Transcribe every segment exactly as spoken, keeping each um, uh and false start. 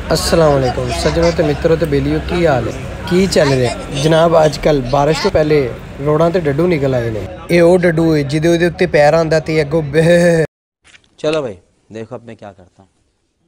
अस्सलाम वालेकुम सज्जनों ते मित्रों ते बेलियो की हाल है की चल रहा जनाब। अजकल बारिश तो पहले रोडां ते डड्डू निकल आए ने। ये ओ डड्डू है जिदे उदे उत्ते पैर आंदा ते अगों चलो भाई देखो अब मैं क्या करता हूँ।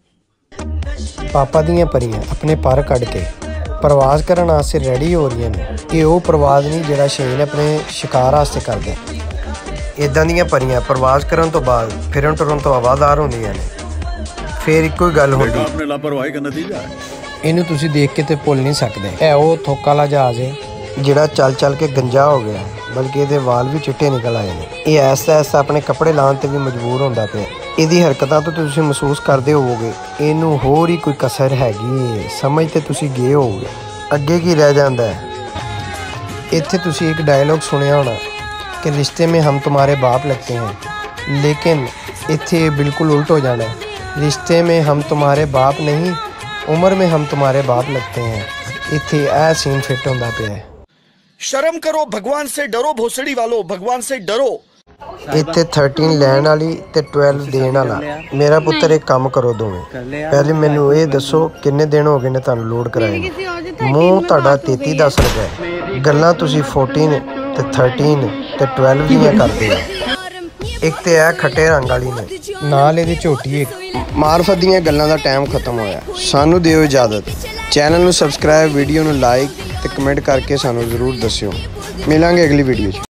पापा दियां परियां अपने पर कढ़ के प्रवास करन वास्ते रेडी हो रही ने। ये ओ प्रवास नहीं जिहड़ा शेर अपने शिकार वास्ते करदे। इदां दियां परियां प्रवास करन तो बाद फिरन टुरन तो हवादार होंदियां ने। फिर इक्को ही गल होंदी अपने लापरवाही का नतीजा है। इनू तुसी देख के ते भुल नहीं सकते। है वो थोक वाला जहाज है जिहड़ा चल चल के गंजा हो गया, बल्कि ये वाल भी चिट्टे निकल आए हैं। ये ऐसा ऐसा अपने कपड़े लाने ते भी मजबूर होंदा पिया। इहदी हरकतां तो तुसी महसूस करदे होवोगे इनू होर ही कोई कसर हैगी, समझ ते तुसी गए होवोगे। अगे की रह जांदा है। इत्थे तुसी एक डायलॉग सुनिया होना कि रिश्ते में हम तुम्हारे बाप लगते हैं, लेकिन इत्थे बिल्कुल उल्ट हो जाना है। रिश्ते में हम तुम्हारे बाप नहीं, उम्र में हम तुम्हारे बाप लगते हैं। इत्थे ऐ सीन फिट होंदा पिया है। शर्म करो, भगवान से डरो, भोसड़ी वालों भगवान से डरो। इत्थे थर्टीन लैन वाली ते ट्वेल्व देन वाला। मेरा पुत्तर एक काम करो दोवें, पहले मैनू ये दसो किन्ने दिन हो गए ने तुहानू लोड कराए। मूँह तुहाडा तेती दस रुपए, गल्लां तुसी फोर्टीन ते थर्टीन ते ट्वेल्व दियां करदे हो। एक तो है खट्टे रंग वाली ने नाल इहदी झोटी एक मार्फत दियां गल्लां दा टाइम खत्म होया। सानू दिओ इजाजत। चैनल नू सबसक्राइब, वीडियो नू लाइक ते कमेंट करके सानू जरूर दस्सिओ। मिलांगे अगली वीडियो च।